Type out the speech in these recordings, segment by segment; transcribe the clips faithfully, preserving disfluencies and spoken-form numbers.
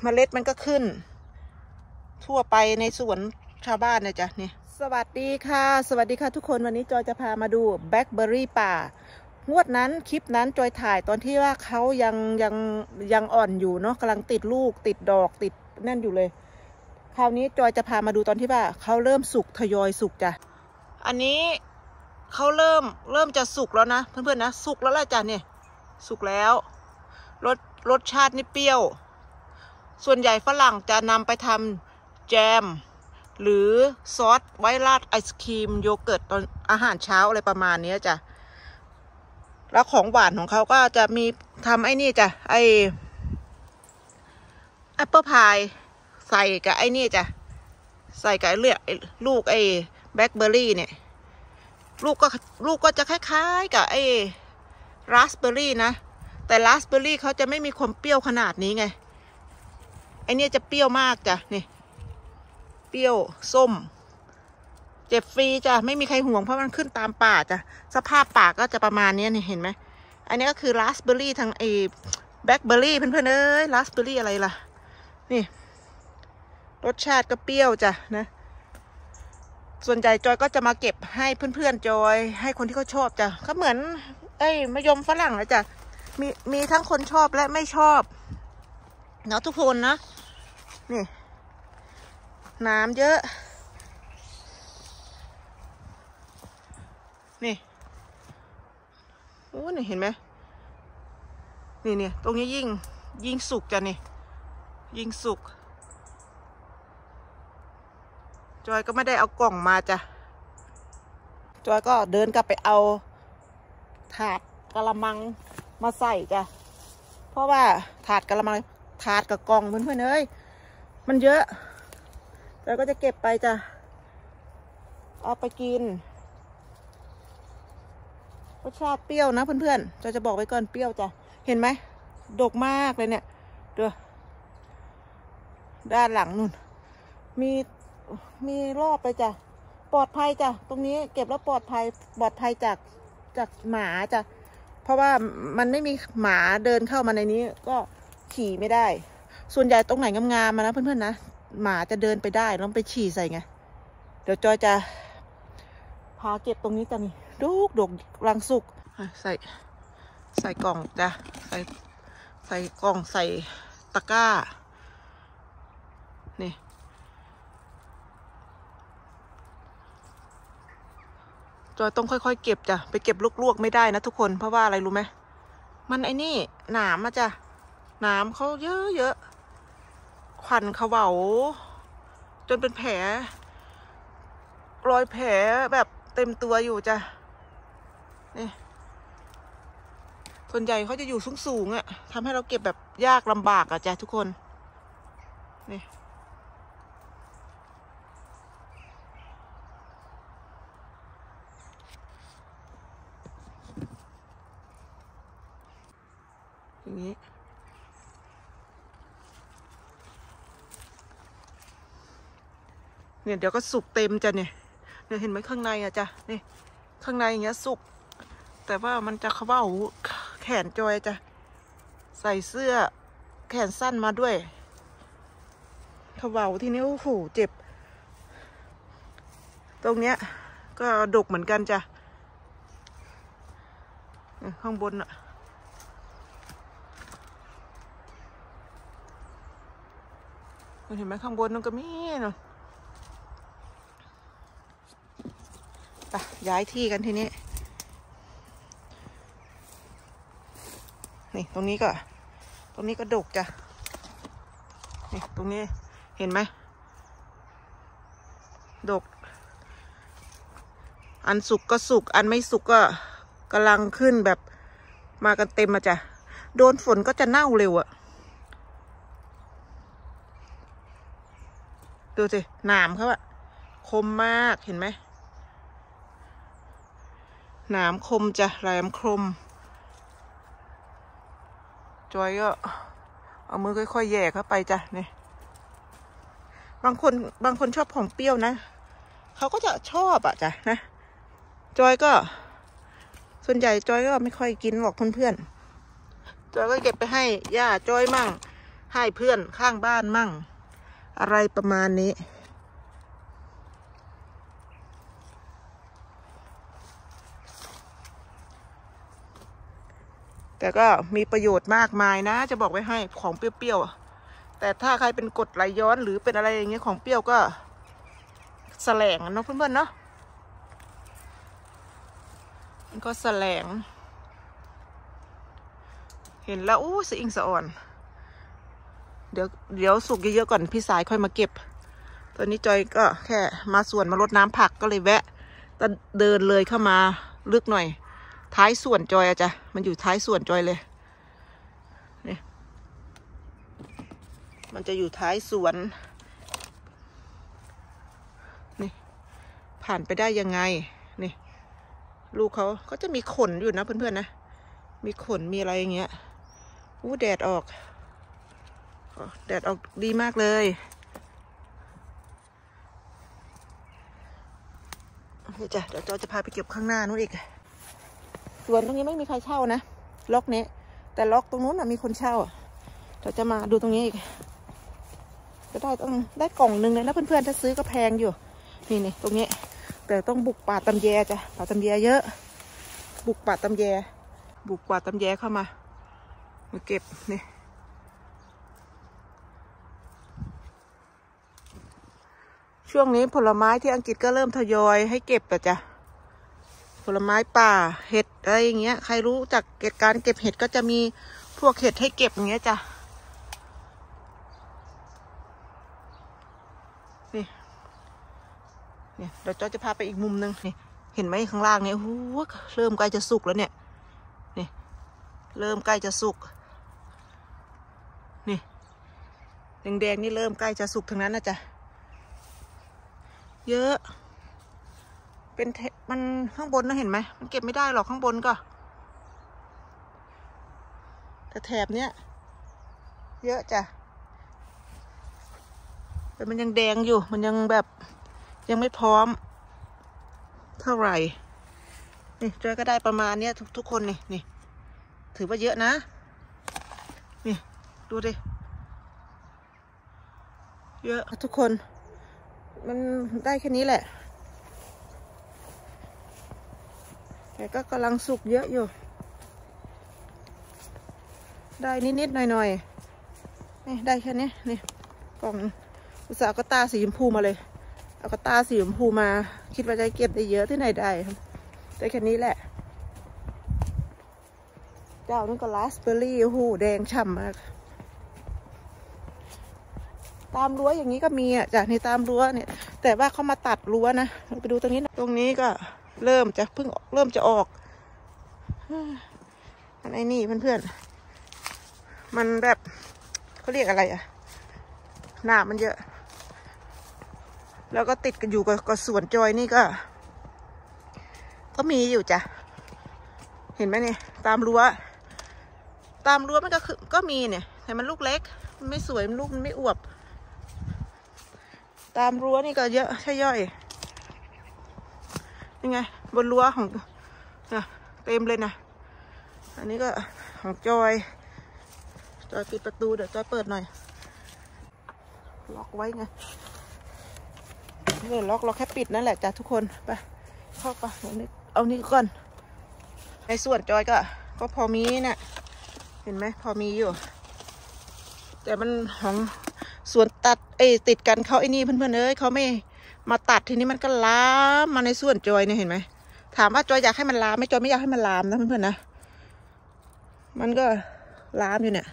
เมล็ดมันก็ขึ้นทั่วไปในสวนชาวบ้านนะจ๊ะนี่สวัสดีค่ะสวัสดีค่ะทุกคนวันนี้จอยจะพามาดูแบล็คเบอร์รี่ป่างวดนั้นคลิปนั้นจอยถ่ายตอนที่ว่าเขายังยังยังอ่อนอยู่เนาะกำลังติดลูกติดดอกติดนั่นอยู่เลยคราวนี้จอยจะพามาดูตอนที่ว่าเขาเริ่มสุกทยอยสุกจ้ะอันนี้เขาเริ่มเริ่มจะสุกแล้วนะเพื่อนๆนะสุกแล้วแหละจ้ะเนี่ยสุกแล้วรสรสชาตินี่เปรี้ยวส่วนใหญ่ฝรั่งจะนำไปทำแจมหรือซอสไว้ราดไอศครีมโยเกิร์ตตอนอาหารเช้าอะไรประมาณนี้จ้ะแล้วของหวานของเขาก็จะมีทำไอ้นี่จ้ะไอแอปเปิลพายใส่กับไอ้นี่จ้ะใส่กับเลือดลูกไอแบล็คเบอร์รี่เนี่ยลูกก็ลูกก็จะคล้ายๆกับไอ้ราสเบอร์รี่นะแต่ราสเบอร์รี่เขาจะไม่มีความเปรี้ยวขนาดนี้ไงไอเนี่ยจะเปรี้ยวมากจ้ะนี่เปรี้ยวส้มเจ็บฟรีจ้ะไม่มีใครห่วงเพราะมันขึ้นตามป่าจ้ะสภาพป่าก็จะประมาณนี้นี่เห็นไหมอันนี้ก็คือราสเบอร์รี่ทางไอแบล็คเบอร์รี่เพื่อนๆเอ้ยราสเบอร์รี่อะไรล่ะนี่รสชาติก็เปรี้ยวจ้ะนะส่วนใหญ่จอยก็จะมาเก็บให้เพื่อนๆจอยให้คนที่เขาชอบจ้ะก็เหมือนไอ้มะยมฝรั่งนะจ้ะมีมีทั้งคนชอบและไม่ชอบเนาะทุกคนนะนี่น้ำเยอะนี่โอ้นี่เห็นไหมนี่เนี่ยตรงนี้ยิ่งยิ่งสุกจ้ะนี่ยิ่งสุกจอยก็ไม่ได้เอากล่องมาจ้ะจอยก็เดินกลับไปเอาถาดกะละมังมาใส่จ้ะเพราะว่าถาดกะละมังถาดกับกล่องเพื่อนๆเอ้ยมันเยอะจอยก็จะเก็บไปจ้ะเอาไปกินรสชาติเปรี้ยวนะเพื่อนๆจอยจะบอกไว้ก่อนเปรี้ยวจ้ะเห็นไหมดกมากเลยเนี่ยดูด้านหลังนู่นมีมีรอบไปจ้ะปลอดภัยจ้ะตรงนี้เก็บแล้วปลอดภัยปลอดภัยจากจากหมาจ้ะเพราะว่ามันไม่มีหมาเดินเข้ามาในนี้ก็ขี่ไม่ได้ส่วนใหญ่ตรงไหนงามๆมานะเพื่อนๆนะหมาจะเดินไปได้แล้วไปฉี่ใส่ไงเดี๋ยวจอยจะพาเก็บตรงนี้จ้ะนี่ดูดกรังสุกใส่ใส่กล่องจ้ะใส่ใส่กล่องใส่ตะกร้านี่จอยต้องค่อยๆเก็บจ้ะไปเก็บลวกๆไม่ได้นะทุกคนเพราะว่าอะไรรู้ไหมมันไอ้นี่หนามอะจ้ะหนามเขาเยอะๆขวัญเขาเบาจนเป็นแผลรอยแผลแบบเต็มตัวอยู่จ้ะนี่ส่วนใหญ่เขาจะอยู่สูงๆอะทำให้เราเก็บแบบยากลำบากอะจ้ะทุกคนนี่อย่างนี้เนี่ยเดี๋ยวก็สุกเต็มจ้ะเนี่ยเนี่ยเห็นไหมข้างในอะจ้ะนี่ข้างในอย่างเงี้ยสุกแต่ว่ามันจะเขาว่าแขนจอยจ้ะใส่เสื้อแขนสั้นมาด้วยเขาเบาทีนี้โอ้โหเจ็บตรงเนี้ยก็ดกเหมือนกันจ้ะข้างบนอะเห็นไหมข้างบนนั่นก็มีเนาะไปย้ายที่กันทีนี้นี่ตรงนี้ก็ตรงนี้ก็ดกจ้ะนี่ตรงนี้เห็นไหมดกอันสุกก็สุกอันไม่สุกก็กำลังขึ้นแบบมากันเต็มมาจ้ะโดนฝนก็จะเน่าเร็วอะดูสิหนามเขาอะคมมากเห็นไหมหนามคมจ้ะแหลมคมจอยก็เอามือค่อยๆแย่เข้าไปจ้ะนี่บางคนบางคนชอบของเปรี้ยวนะเขาก็จะชอบอะจ้ะนะจอยก็ส่วนใหญ่จอยก็ไม่ค่อยกินหรอกเพื่อนๆจอยก็เก็บไปให้ย่าจอยมั่งให้เพื่อนข้างบ้านมั่งอะไรประมาณนี้แต่ก็มีประโยชน์มากมายนะจะบอกไว้ให้ของเปรี้ยวๆแต่ถ้าใครเป็นกรดไหลย้อนหรือเป็นอะไรอย่างเงี้ยของเปรี้ยวก็แสลงเนาะเพื่อนๆเนาะมันก็แสลงเห็นแล้วอู้สะอิงสะอ่อนเดี๋ยวเดี๋ยวสุกเยอะๆก่อนพี่สายค่อยมาเก็บตอนนี้จอยก็แค่มาสวนมารดน้ำผักก็เลยแวะแต่เดินเลยเข้ามาลึกหน่อยท้ายสวนจอยอะจ้ะมันอยู่ท้ายสวนจอยเลยนี่มันจะอยู่ท้ายสวนนี่ผ่านไปได้ยังไงนี่ลูกเขาก็จะมีขนอยู่นะเพื่อนๆนะมีขนมีอะไรอย่างเงี้ยอู้แดดออกแดดออกดีมากเลยนี่จ้ะเดี๋ยวจอยจะพาไปเก็บข้างหน้านู้นอีกสวนตรงนี้ไม่มีใครเช่านะล็อกนี้แต่ล็อกตรงนู้นมีคนเช่าเราจะมาดูตรงนี้อีกจะได้ต้องได้กล่องหนึ่งเลยนะเพื่อนๆถ้าซื้อก็แพงอยู่นี่นี่ตรงนี้แต่ต้องบุกป่าตำแยจ้ะป่าตำแยเยอะบุกป่าตำแยบุกป่าตำแยเข้ามามาเก็บนี่ช่วงนี้ผลไม้ที่อังกฤษก็เริ่มทยอยให้เก็บอะจ้ะผลไม้ป่าเห็ดอะไรอย่างเงี้ยใครรู้จักเก็บการเก็บเห็ดก็จะมีพวกเห็ดให้เก็บอย่างเงี้ยจ้ะนี่เนี่ยเดี๋ยวจอยจะพาไปอีกมุมนึงนี่เห็นไหมข้างล่างเนี่ยโอ้โหเริ่มใกล้จะสุกแล้วเนี่ยนี่เริ่มใกล้จะสุกนี่แดงๆนี่เริ่มใกล้จะสุกทั้งนั้นนะจ๊ะเยอะเป็นมันข้างบนนะเห็นไหมมันเก็บไม่ได้หรอกข้างบนก็แต่แถบเนี้ยเยอะจ้ะแต่มันยังแดงอยู่มันยังแบบยังไม่พร้อมเท่าไหร่นี่จอยก็ได้ประมาณเนี้ยทุกทุกคนนี่นี่ถือว่าเยอะนะนี่ดูดิเยอะทุกคนมันได้แค่นี้แหละแต่ก็กำลังสุกเยอะอยู่ได้นิดๆหน่อยๆนี่ได้แค่นี้นี่กล่องอุตส่าห์ก็ตาสีชมพูมาเลยเอากระตาสีชมพูมาคิดว่าจะเก็บได้เยอะที่ไหนได้ได้แค่นี้แหละเจ้านี่ก็ราสเบอร์รี่โอ้โหแดงฉ่ำมากตามรั้วอย่างนี้ก็มีอ่ะจากในตามรั้วเนี่ยแต่ว่าเขามาตัดรั้วนะไปดูตรงนี้ตรงนี้ก็เริ่มจะเพิ่งเริ่มจะออกอันไอ้นี่เพื่อนๆมันแบบเขาเรียกอะไรอ่ะหน้ามันเยอะแล้วก็ติดกันอยู่กับกับสวนจอยนี่ก็ก็มีอยู่จ้ะเห็นไหมเนี่ยตามรั้วตามรั้วมันก็คือก็มีเนี่ยแต่มันลูกเล็กมันไม่สวยมันลูกมันไม่อวบตามรั้วนี่ก็เยอะใช่ย่อยยังไงบนรั้วของนะเต็มเลยนะอันนี้ก็ของจอยจอยปิดประตูเดี๋ยวจอยเปิดหน่อยล็อกไว้ไงเดี๋ยวล็อกล็อกแค่ปิดนั่นแหละจ้ะทุกคนไปเข้าไปเอานี่ก่อนในส่วนจอยก็ก็พอมีเนี่ยเห็นไหมพอมีอยู่แต่มันของสวนตัดไอ้ติดกันเขาไอ้นี่เพื่อนๆเอ้ยเขาไม่มาตัดทีนี้มันก็ลามมาในส่วนจอยเนี่ยเห็นไหมถามว่าจอยอยากให้มันลามไม่จอยไม่อยากให้มันลามนะเพื่อนๆนะมันก็ลามอยู่เนี่ย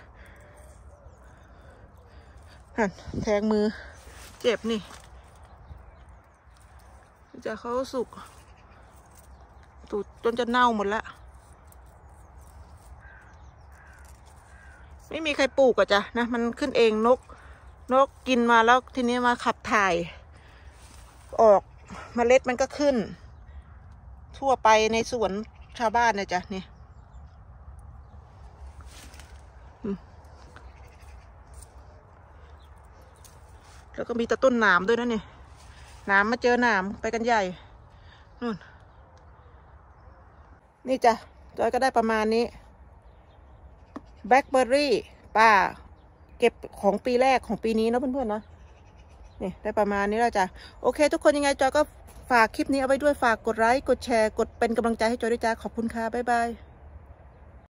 แทงมือเจ็บนี่จะเขาสุกตูดจนจะเน่าหมดแล้วไม่มีใครปลูกอะจ้ะนะมันขึ้นเองนกนกกินมาแล้วทีนี้มาขับถ่ายออกเมล็ดมันก็ขึ้นทั่วไปในสวนชาวบ้านนะจ้ะนี่แล้วก็มีแต่ต้นหนามด้วยนะนี่หนามมาเจอหนามไปกันใหญ่นู่นนี่จ้ะจอยก็ได้ประมาณนี้แบล็คเบอร์รี่ป่าเก็บของปีแรกของปีนี้นะเพื่อนๆนะนี่ได้ประมาณนี้แล้วจ้ะโอเคทุกคนยังไงจอยก็ฝากคลิปนี้เอาไว้ด้วยฝากกดไลค์กดแชร์กดเป็นกำลังใจให้จอยด้วยจ้าขอบคุณค่ะบ๊ายบาย